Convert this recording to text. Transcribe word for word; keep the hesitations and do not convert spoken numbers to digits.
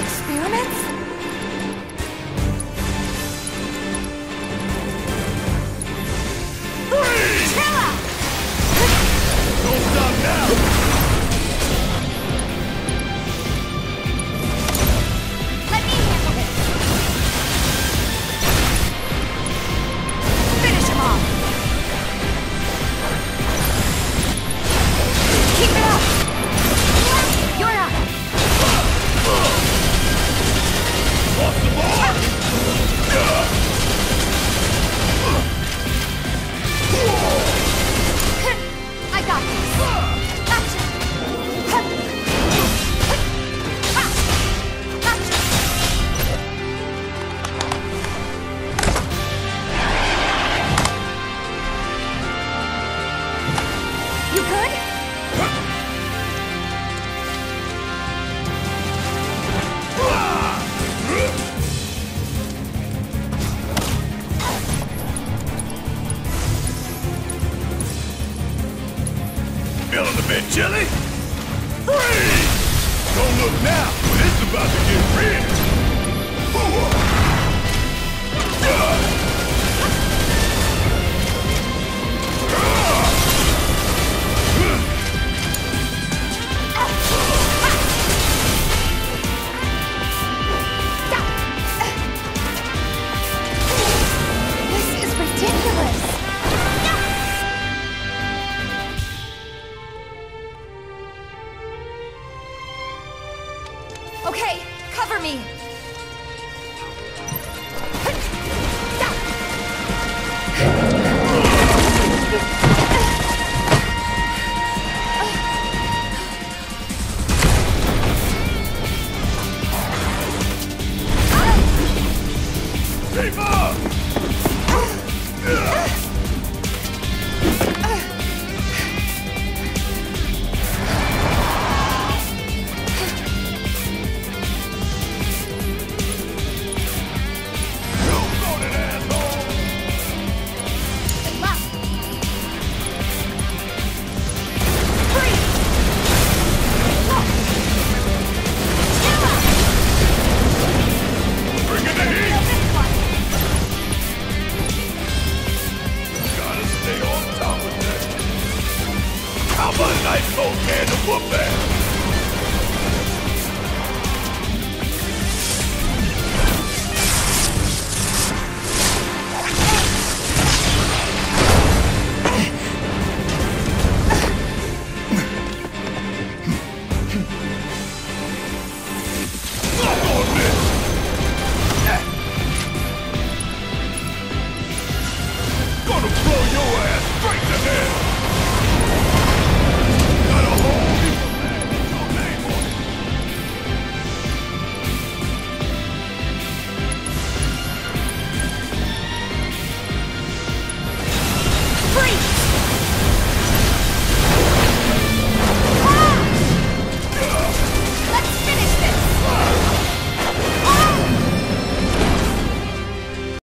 Experiments? Freeze! Chill out! Don't stop now! Let me handle this. Finish him off. Keep it up. You're up. Off the ball! I got this. Gotcha. Gotcha. You good? Feeling a bit chilly? Freeze! Don't look now, but it's about to get real. This is ridiculous. Okay, cover me. Keep up! You got it, asshole! Good luck. Freeze! Look! Chill out! Bring in the heat! Feel this one. Gotta stay on top of that. How about an ice cold can to whoop that? Lock on this! Gonna blow your ass straight to hell!